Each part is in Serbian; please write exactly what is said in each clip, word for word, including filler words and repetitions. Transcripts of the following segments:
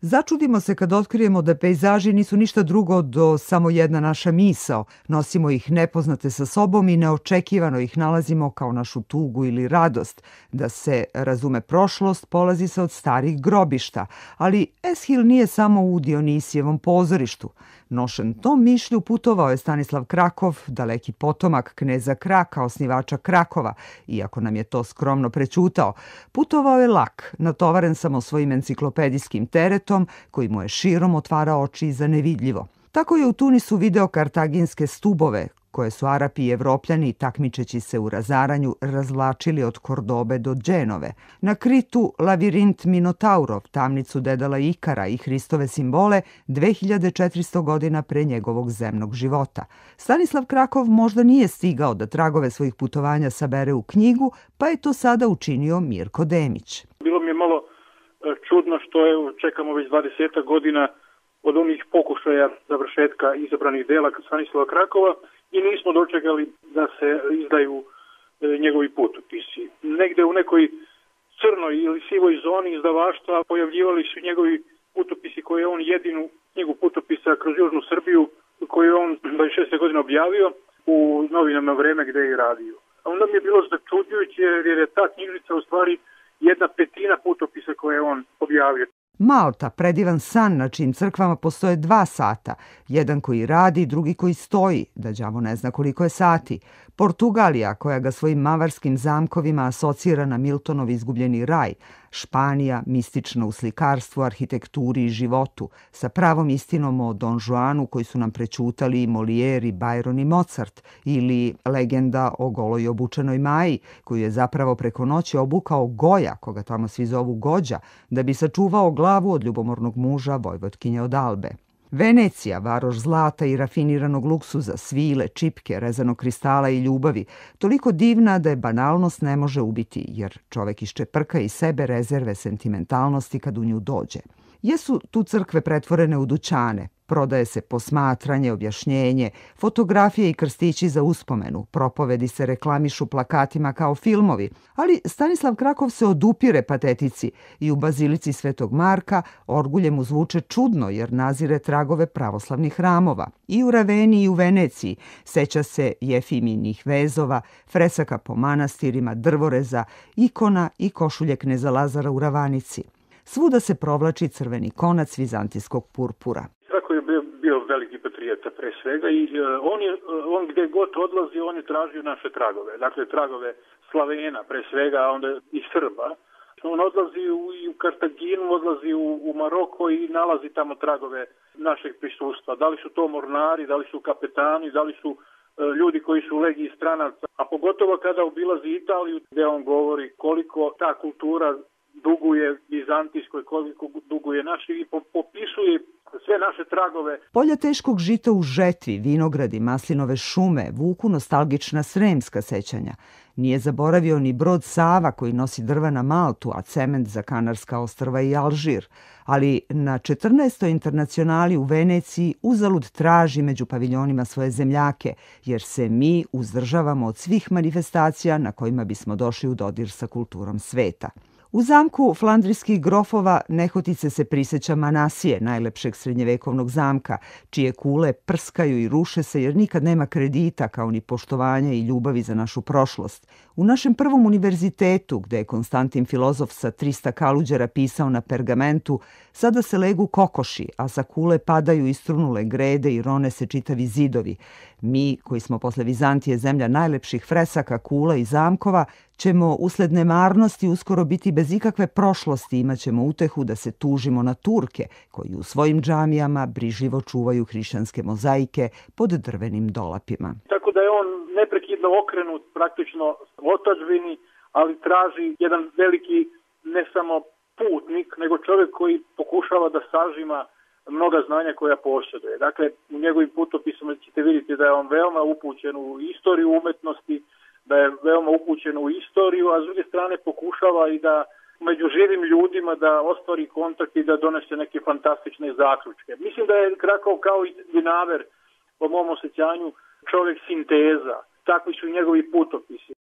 Začudimo se kad otkrijemo da pejzaži nisu ništa drugo do samo jedna naša misao. Nosimo ih nepoznate sa sobom i neočekivano ih nalazimo kao našu tugu ili radost. Da se razume prošlost, polazi se od starih grobišta. Ali Eshil nije samo u Dionisijevom pozorištu. Nošen tom mišlju putovao je Stanislav Krakov, daleki potomak kneza Kraka, osnivača Krakova, iako nam je to skromno prećutao. Putovao je lak, natovaren samo svojim enciklopedijskim teretom, koji mu je širom otvarao oči za nevidljivo. Tako je u Tunisu video kartaginske stubove, koje su Arapi i Evropljani, takmičeći se u razaranju, razvlačili od Kordobe do Dženove. Na Kritu lavirint Minotaurov, tamnicu Dedala Ikara i Hristove simbole dve hiljade četiristo godina pre njegovog zemnog života. Stanislav Krakov možda nije stigao da tragove svojih putovanja sabere u knjigu, pa je to sada učinio Mirko Demić. Bilo mi je malo čudno što je, čekamo već dvadeset godina od onih pokušaja završetka izabranih dela Stanislava Krakova i nismo dočekali da se izdaju e, njegovi putopisi. Negde u nekoj crnoj ili sivoj zoni izdavaštva pojavljivali su njegovi putopisi koje je on jedinu knjigu putopisa kroz Južnu Srbiju koju je on dvadeset šeste godine objavio u novinama Vreme gde je radio. A onda mi je bilo začuđujuće jer je ta knjižica u stvari jedna petina putopisa koje je on objavio. Malta, predivan san na čijim crkvama postoje dva sata, jedan koji radi, drugi koji stoji, da đavo ne zna koliko je sati. Portugalija, koja ga svojim mavarskim zamkovima asocira na Miltonov izgubljeni raj. Španija, mistična u slikarstvu, arhitekturi i životu, sa pravom istinom o Don Juanu koji su nam prećutali i Molière i Byron i Mozart, ili legenda o goloj obučenoj Maji, koju je zapravo preko noći obukao Goja, koga tamo svi zovu Gođa, da bi sačuvao glavu od ljubomornog muža Vojvotkinje od Albe. Venecija, varoš zlata i rafiniranog luksuza, svile, čipke, rezanog kristala i ljubavi, toliko divna da je banalnost ne može ubiti, jer čovek iščeprka iz sebe rezerve sentimentalnosti kad u nju dođe. Jesu tu crkve pretvorene u dućane, prodaje se posmatranje, objašnjenje, fotografije i krstići za uspomenu, propovedi se reklamišu plakatima kao filmovi, ali Stanislav Krakov se odupire patetici i u bazilici Svetog Marka orgulje mu zvuče čudno jer nazire tragove pravoslavnih hramova. I u Raveni i u Veneciji seća se Jefiminih vezova, fresaka po manastirima, drvoreza, ikona i košulje kneza Lazara u Ravanici. Svuda se provlači crveni konac vizantijskog purpura. Kako je bio, bio veliki patriota pre svega i uh, on, je, uh, on gde god odlazi, on je tražio naše tragove. Dakle, tragove Slavena pre svega, a onda i Srba. On odlazi u, i u Kartaginu, odlazi u, u Maroko i nalazi tamo tragove našeg prisustva. Da li su to mornari, da li su kapetani, da li su uh, ljudi koji su u legiji stranaca. A pogotovo kada obilazi Italiju, gde on govori koliko ta kultura duguje Bizantijskoj, koliko duguje naši i popisuje sve naše tragove. Polja teškog žita u žetvi, vinogradi, maslinove šume, vuku nostalgična sremska sećanja. Nije zaboravio ni brod Sava koji nosi drva na Maltu, a cement za Kanarska ostrva i Alžir. Ali na četrnaestoj internacionali u Veneciji uzalud traži među paviljonima svoje zemljake, jer se mi uzdržavamo od svih manifestacija na kojima bismo došli u dodir sa kulturom sveta. U zamku flandrijskih grofova nehotice se priseća Manasije, najlepšeg srednjevekovnog zamka, čije kule prskaju i ruše se jer nikad nema kredita kao ni poštovanja i ljubavi za našu prošlost. U našem prvom univerzitetu, gde je Konstantin filozof sa trista kaluđera pisao na pergamentu, sada se legu kokoši, a sa kule padaju istrunule grede i rone se čitavi zidovi. Mi, koji smo posle Vizantije zemlja najlepših fresaka, kula i zamkova, ćemo usled nemarnosti uskoro biti bez ikakve prošlosti, imat ćemo utehu da se tužimo na Turke, koji u svojim džamijama brižljivo čuvaju hrišćanske mozaike pod drvenim dolapima. Tako da je on neprekidno okrenut praktično otadžbini, ali traži jedan veliki ne samo putnik, nego čovjek koji pokušava da sažima mnoga znanja koja posjeduje. Dakle, u njegovim putopisima ćete vidjeti da je on veoma upućen u istoriju umetnosti, da je veoma upućen u istoriju, a s druge strane pokušava i da među živim ljudima da ostvari kontakt i da donese neke fantastične zaključke. Mislim da je Krakov kao i Dinaver, po mom osjećanju, čovjek sinteza. Takvi su njegovi putopisi.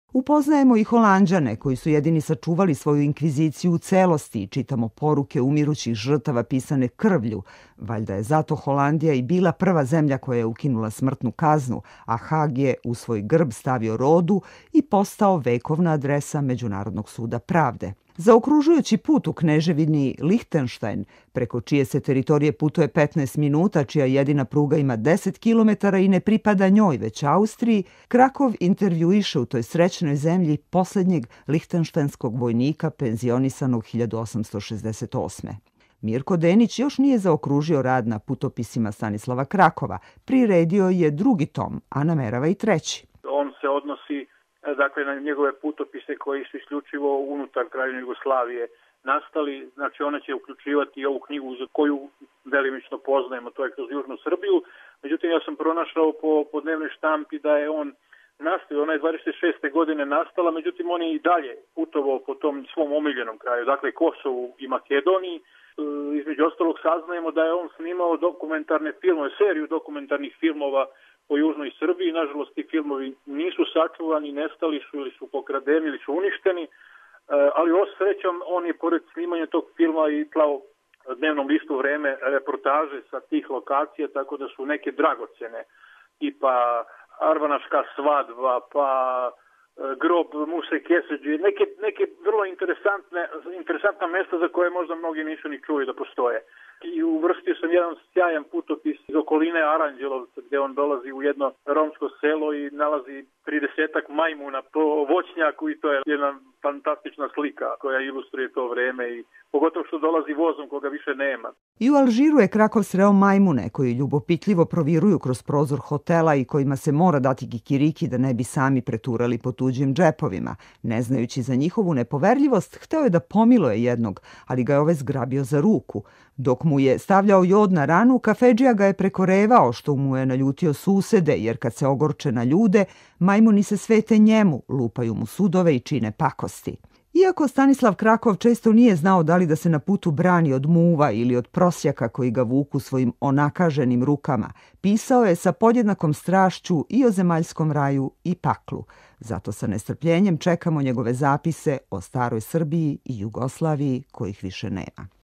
Upoznajemo i Holanđane, koji su jedini sačuvali svoju inkviziciju u celosti i čitamo poruke umirućih žrtava pisane krvlju. Valjda je zato Holandija i bila prva zemlja koja je ukinula smrtnu kaznu, a Hag je u svoj grb stavio rodu i postao vekovna adresa Međunarodnog suda pravde. Zaokružujući put u kneževini Lihtenštajn, preko čije se teritorije putuje petnaest minuta, čija jedina pruga ima deset kilometara i ne pripada njoj, već Austriji, Krakov intervjuiše u toj srećnoj zemlji posljednjeg lihtenštajnskog vojnika penzionisanog hiljadu osamsto šezdeset osme. Mirko Denić još nije zaokružio rad na putopisima Stanislava Krakova, priredio je drugi tom, a namerava i treći. On se odnosi dakle na njegove putopise koji su isključivo unutar Kraljevine Jugoslavije nastali, znači ona će uključivati i ovu knjigu za koju delimično poznajemo, to je kroz Južnu Srbiju. Međutim, ja sam pronašao po, po dnevnoj štampi da je on nastao, ona je dvadeset šeste godine nastala, međutim on je i dalje putovao po tom svom omiljenom kraju, dakle Kosovu i Makedoniji. Između ostalog saznajemo da je on snimao dokumentarne filmove, seriju dokumentarnih filmova po Južnoj Srbiji. Nažalost, ti filmovi nisu sačuvani, nestali su ili su pokradeni ili su uništeni, ali osrećom on je pored snimanja tog filma i slao dnevnom listu Vreme reportaže sa tih lokacija, tako da su neke dragocene, tipa Arvanaška svadba, pa grob Muse Keseđi, neke, neke vrlo interesantne, interesantna mesta za koje možda mnogi nisu ni čuli da postoje. I uvrstio sam jedan sjajan putopis iz okoline Aranđelovca, gdje on dolazi u jedno romsko selo i nalazi tridesetak majmuna po voćnjaku i to je jedna fantastična slika koja ilustruje to vreme i pogotovo što dolazi vozom koga više nema. I u Alžiru je Krakov sreo majmune koji ljubopitljivo proviruju kroz prozor hotela i kojima se mora dati kikiriki da ne bi sami preturali po tuđim džepovima. Ne znajući za njihovu nepoverljivost, hteo je da pomiluje jednog, ali ga je ovaj zgrabio za ruku. Dok mu je stavljao jod na ranu, kafedžija ga je prekorevao, što mu je naljutio susede, jer kad se ogorče na ljude, majmuni se svete njemu, lupaju mu sudove i čine pakosti. Iako Stanislav Krakov često nije znao da li da se na putu brani od muva ili od prosjaka koji ga vuku svojim onakaženim rukama, pisao je sa podjednakom strašću i o zemaljskom raju i paklu. Zato sa nestrpljenjem čekamo njegove zapise o staroj Srbiji i Jugoslaviji kojih više nema.